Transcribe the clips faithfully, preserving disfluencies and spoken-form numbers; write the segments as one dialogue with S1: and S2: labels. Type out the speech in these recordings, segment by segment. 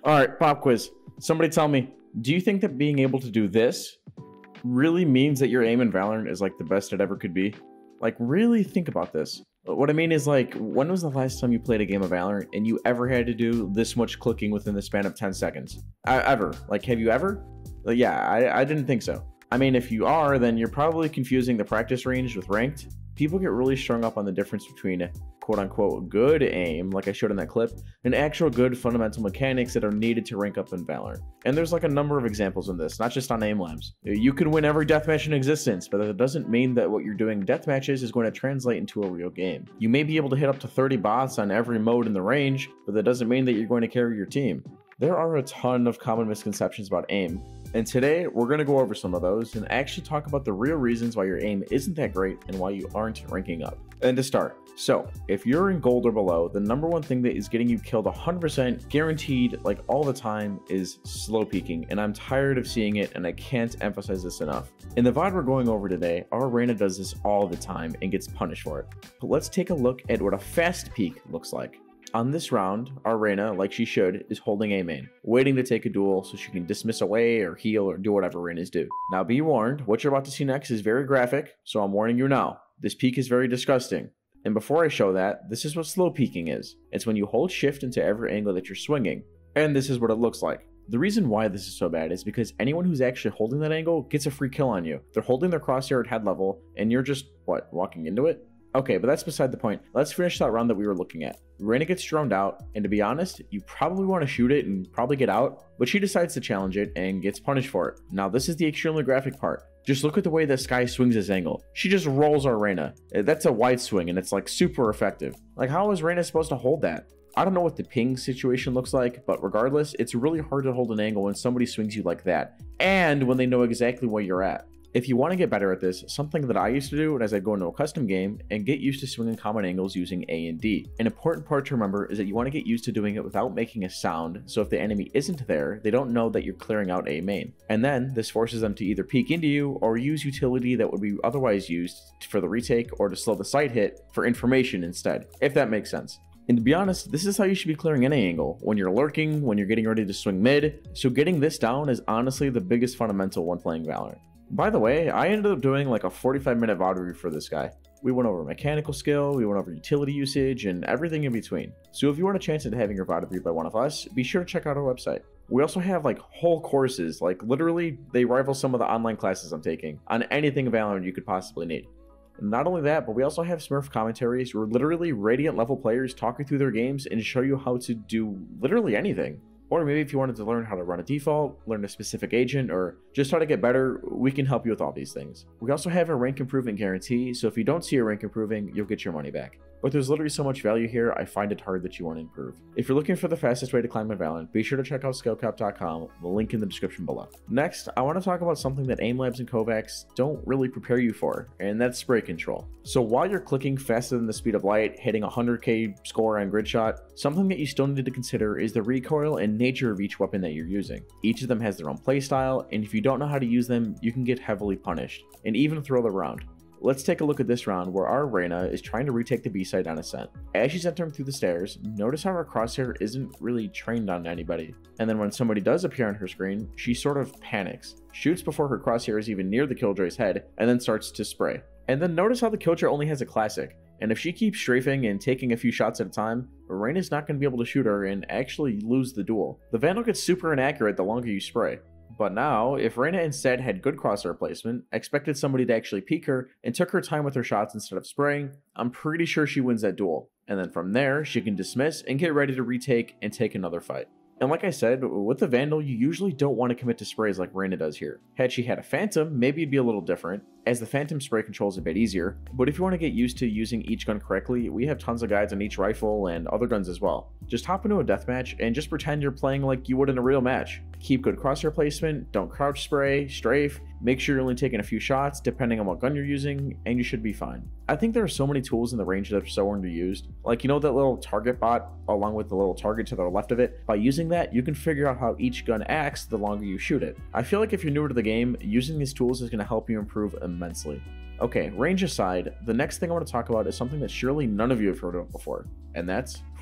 S1: All right, pop quiz. Somebody tell me, do you think that being able to do this really means that your aim in Valorant is like the best it ever could be? Like, really think about this. What I mean is, like, when was the last time you played a game of Valorant and you ever had to do this much clicking within the span of ten seconds? I, ever. Like, have you ever? Like, yeah, I, I didn't think so. I mean, if you are, then you're probably confusing the practice range with ranked. People get really strung up on the difference between quote-unquote good aim, like I showed in that clip, and actual good fundamental mechanics that are needed to rank up in Valorant. And there's like a number of examples in this, not just on aim labs. You can win every deathmatch in existence, but that doesn't mean that what you're doing in deathmatches is going to translate into a real game. You may be able to hit up to thirty bots on every mode in the range, but that doesn't mean that you're going to carry your team. There are a ton of common misconceptions about aim, and today we're going to go over some of those and actually talk about the real reasons why your aim isn't that great and why you aren't ranking up. And to start, so if you're in gold or below, the number one thing that is getting you killed one hundred percent guaranteed like all the time is slow peeking, and I'm tired of seeing it and I can't emphasize this enough. In the V O D we're going over today, our Reyna does this all the time and gets punished for it. But let's take a look at what a fast peek looks like. On this round, our Reyna, like she should, is holding A main, waiting to take a duel so she can dismiss away or heal or do whatever Reynas do. Now be warned, what you're about to see next is very graphic, so I'm warning you now. This peek is very disgusting. And before I show that, this is what slow peeking is. It's when you hold shift into every angle that you're swinging. And this is what it looks like. The reason why this is so bad is because anyone who's actually holding that angle gets a free kill on you. They're holding their crosshair at head level, and you're just, what, walking into it? Okay, but that's beside the point. Let's finish that round that we were looking at. Reyna gets droned out, and to be honest, you probably want to shoot it and probably get out, but she decides to challenge it and gets punished for it. Now, this is the extremely graphic part. Just look at the way that Skye swings his angle. She just rolls our Reyna. That's a wide swing, and it's like super effective. Like, how is Reyna supposed to hold that? I don't know what the ping situation looks like, but regardless, it's really hard to hold an angle when somebody swings you like that, and when they know exactly where you're at. If you want to get better at this, something that I used to do as I go into a custom game and get used to swinging common angles using A and D. An important part to remember is that you want to get used to doing it without making a sound, so if the enemy isn't there, they don't know that you're clearing out A main. And then this forces them to either peek into you or use utility that would be otherwise used for the retake or to slow the sight hit for information instead, if that makes sense. And to be honest, this is how you should be clearing any angle, when you're lurking, when you're getting ready to swing mid, so getting this down is honestly the biggest fundamental when playing Valorant. By the way, I ended up doing like a forty-five minute V O D review for this guy. We went over mechanical skill, we went over utility usage, and everything in between. So if you want a chance at having your V O D reviewed by one of us, be sure to check out our website. We also have like whole courses, like literally they rival some of the online classes I'm taking on anything Valorant you could possibly need. Not only that, but we also have Smurf commentaries where literally Radiant level players talk you through their games and show you how to do literally anything. Or maybe if you wanted to learn how to run a default, learn a specific agent, or just how to get better, we can help you with all these things. We also have a rank improvement guarantee, so if you don't see your rank improving, you'll get your money back. But there's literally so much value here, I find it hard that you won't improve. If you're looking for the fastest way to climb in Valorant, be sure to check out skillcap dot com, the link in the description below. Next, I want to talk about something that aim labs and Kovacs don't really prepare you for, and that's spray control. So while you're clicking faster than the speed of light, hitting a one hundred K score on grid shot, something that you still need to consider is the recoil and nature of each weapon that you're using. Each of them has their own playstyle, and if you don't know how to use them, you can get heavily punished, and even throw the round. Let's take a look at this round where our Reyna is trying to retake the B side on Ascent. As she's entering through the stairs, notice how her crosshair isn't really trained on anybody. And then when somebody does appear on her screen, she sort of panics, shoots before her crosshair is even near the Killjoy's head, and then starts to spray. And then notice how the Killjoy only has a classic. And if she keeps strafing and taking a few shots at a time, Reyna's not going to be able to shoot her and actually lose the duel. The Vandal gets super inaccurate the longer you spray. But now, if Reyna instead had good crosshair placement, expected somebody to actually peek her, and took her time with her shots instead of spraying, I'm pretty sure she wins that duel. And then from there, she can dismiss and get ready to retake and take another fight. And like I said, with the Vandal, you usually don't want to commit to sprays like Reyna does here. Had she had a Phantom, maybe it'd be a little different, as the Phantom spray control is a bit easier, but if you want to get used to using each gun correctly, we have tons of guides on each rifle and other guns as well. Just hop into a deathmatch and just pretend you're playing like you would in a real match. Keep good crosshair placement, don't crouch spray, strafe, make sure you're only taking a few shots depending on what gun you're using, and you should be fine. I think there are so many tools in the range that are so underused. Like, you know that little target bot along with the little target to the left of it? By using that, you can figure out how each gun acts the longer you shoot it. I feel like if you're newer to the game, using these tools is going to help you improve immensely. Okay, range aside, the next thing I want to talk about is something that surely none of you have heard of before, and that's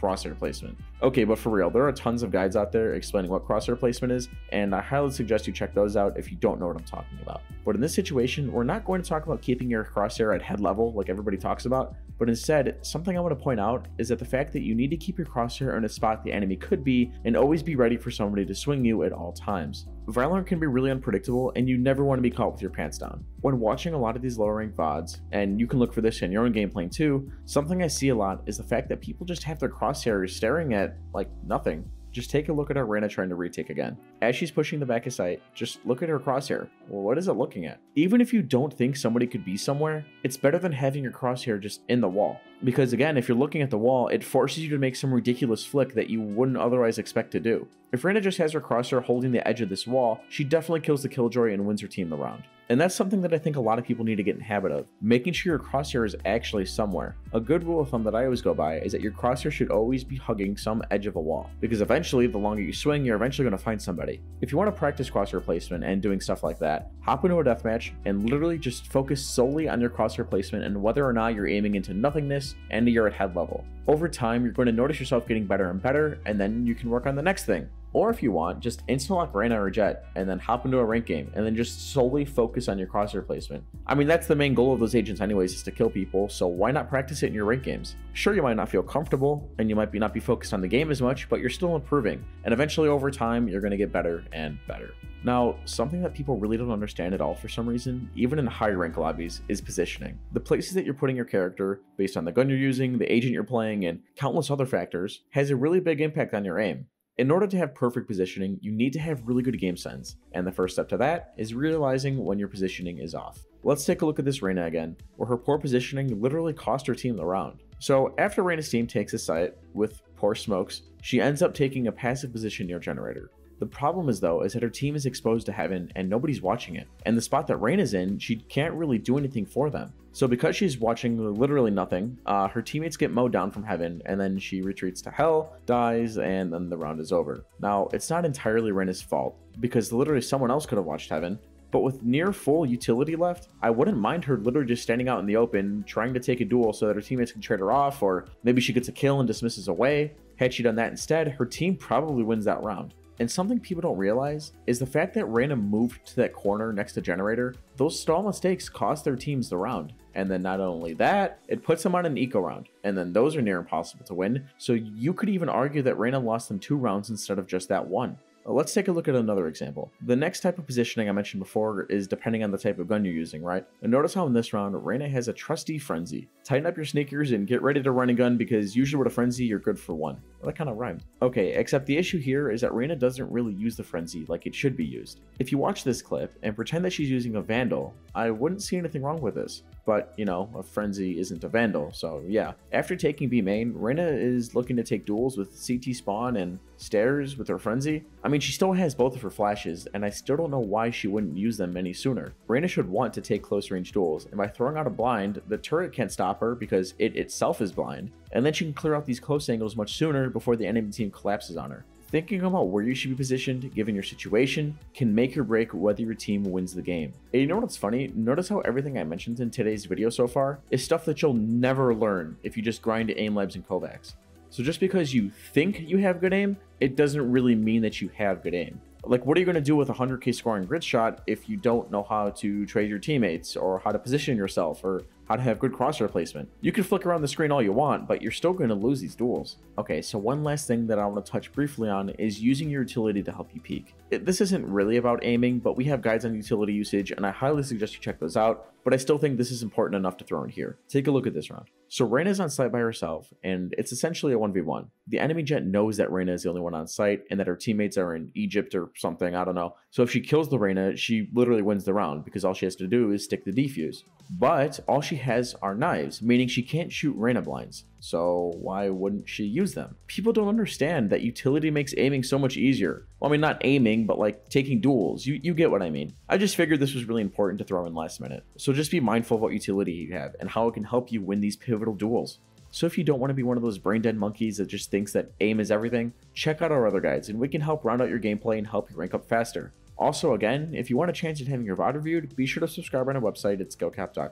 S1: crosshair placement. Okay, but for real, there are tons of guides out there explaining what crosshair placement is, and I highly suggest you check those out if you don't know what I'm talking about. But in this situation, we're not going to talk about keeping your crosshair at head level like everybody talks about, but instead, something I want to point out is that the fact that you need to keep your crosshair in a spot the enemy could be and always be ready for somebody to swing you at all times. Valorant can be really unpredictable, and you never want to be caught with your pants down. When watching a lot of these lower ranked V O Ds, and you can look for this in your own gameplay too, something I see a lot is the fact that people just have their crosshairs staring at, like, nothing. Just take a look at our Reyna trying to retake again. As she's pushing the back of sight, just look at her crosshair. Well, what is it looking at? Even if you don't think somebody could be somewhere, it's better than having your crosshair just in the wall. Because again, if you're looking at the wall, it forces you to make some ridiculous flick that you wouldn't otherwise expect to do. If Reyna just has her crosshair holding the edge of this wall, she definitely kills the killjoy and wins her team the round. And that's something that I think a lot of people need to get in the habit of, making sure your crosshair is actually somewhere. A good rule of thumb that I always go by is that your crosshair should always be hugging some edge of a wall, because eventually, the longer you swing, you're eventually going to find somebody. If you want to practice crosshair placement and doing stuff like that, hop into a deathmatch and literally just focus solely on your crosshair placement and whether or not you're aiming into nothingness and you're at head level. Over time, you're going to notice yourself getting better and better, and then you can work on the next thing. Or if you want, just instant lock Reyna or Jett and then hop into a rank game and then just solely focus on your crosshair placement. I mean, that's the main goal of those agents anyways, is to kill people, so why not practice it in your rank games? Sure, you might not feel comfortable and you might be not be focused on the game as much, but you're still improving, and eventually over time, you're going to get better and better. Now, something that people really don't understand at all for some reason, even in high rank lobbies, is positioning. The places that you're putting your character, based on the gun you're using, the agent you're playing, and countless other factors, has a really big impact on your aim. In order to have perfect positioning, you need to have really good game sense, and the first step to that is realizing when your positioning is off. Let's take a look at this Reyna again, where her poor positioning literally cost her team the round. So after Reyna's team takes a site with poor smokes, she ends up taking a passive position near generator. The problem is though, is that her team is exposed to heaven and nobody's watching it. And the spot that Reyna's in, she can't really do anything for them. So because she's watching literally nothing, uh, her teammates get mowed down from heaven, and then she retreats to hell, dies, and then the round is over. Now, it's not entirely Reyna's fault, because literally someone else could have watched heaven, but with near full utility left, I wouldn't mind her literally just standing out in the open, trying to take a duel so that her teammates can trade her off, or maybe she gets a kill and dismisses away. Had she done that instead, her team probably wins that round. And something people don't realize is the fact that Reyna moved to that corner next to generator. Those stall mistakes cost their teams the round. And then not only that, it puts them on an eco round. And then those are near impossible to win. So you could even argue that Reyna lost them two rounds instead of just that one. Let's take a look at another example. The next type of positioning I mentioned before is depending on the type of gun you're using, right? And notice how in this round, Reyna has a trusty frenzy. Tighten up your sneakers and get ready to run a gun, because usually with a frenzy, you're good for one. Well, that kind of rhymed. Okay, except the issue here is that Reyna doesn't really use the frenzy like it should be used. If you watch this clip and pretend that she's using a Vandal, I wouldn't see anything wrong with this. But, you know, a frenzy isn't a Vandal, so yeah. After taking B main, Reyna is looking to take duels with C T spawn and stairs with her frenzy. I mean, she still has both of her flashes, and I still don't know why she wouldn't use them any sooner. Reyna should want to take close range duels, and by throwing out a blind, the turret can't stop her because it itself is blind, and then she can clear out these close angles much sooner before the enemy team collapses on her. Thinking about where you should be positioned, given your situation, can make or break whether your team wins the game. And you know what's funny? Notice how everything I mentioned in today's video so far is stuff that you'll never learn if you just grind aim labs and Kovacs. So just because you think you have good aim, it doesn't really mean that you have good aim. Like, what are you going to do with a one hundred K scoring grid shot if you don't know how to trade your teammates, or how to position yourself, or how to have good crosshair placement? You can flick around the screen all you want, but you're still going to lose these duels. Okay, so one last thing that I want to touch briefly on is using your utility to help you peek. It, this isn't really about aiming, but we have guides on utility usage, and I highly suggest you check those out, but I still think this is important enough to throw in here. Take a look at this round. So Reyna's on site by herself, and it's essentially a one v one. The enemy Jett knows that Reyna is the only one on site, and that her teammates are in Egypt or something, I don't know. So if she kills the Reyna, she literally wins the round, because all she has to do is stick the defuse. But all she has are knives, meaning she can't shoot Reyna blinds. So why wouldn't she use them? People don't understand that utility makes aiming so much easier. Well, I mean, not aiming, but like taking duels. You, you get what I mean. I just figured this was really important to throw in last minute. So just be mindful of what utility you have and how it can help you win these pivotal duels. So if you don't want to be one of those brain dead monkeys that just thinks that aim is everything, check out our other guides and we can help round out your gameplay and help you rank up faster. Also, again, if you want a chance at having your V O D reviewed, be sure to subscribe on our website at skillcap dot com.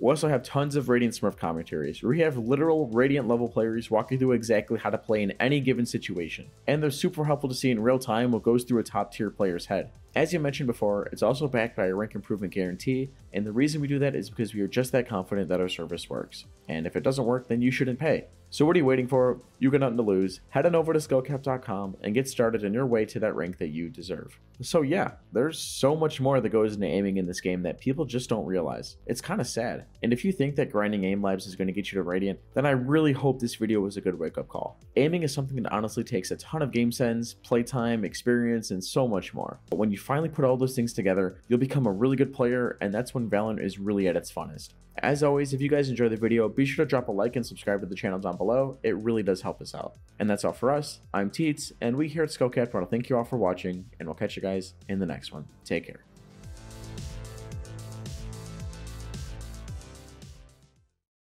S1: We also have tons of Radiant Smurf commentaries, where we have literal Radiant level players walking through exactly how to play in any given situation, and they're super helpful to see in real time what goes through a top tier player's head. As you mentioned before, it's also backed by a rank improvement guarantee, and the reason we do that is because we are just that confident that our service works. And if it doesn't work, then you shouldn't pay. So what are you waiting for? You got nothing to lose. Head on over to skullcap dot com and get started on your way to that rank that you deserve. So yeah, there's so much more that goes into aiming in this game that people just don't realize. It's kind of sad. And if you think that grinding aim labs is going to get you to Radiant, then I really hope this video was a good wake-up call. Aiming is something that honestly takes a ton of game sense, playtime, experience, and so much more. But when you finally put all those things together, you'll become a really good player, and that's when Valorant is really at its funnest. As always, if you guys enjoyed the video, be sure to drop a like and subscribe to the channel down below. It really does help us out. And that's all for us. I'm Teets, and we here at Skullcap want to thank you all for watching, and we'll catch you guys in the next one. Take care.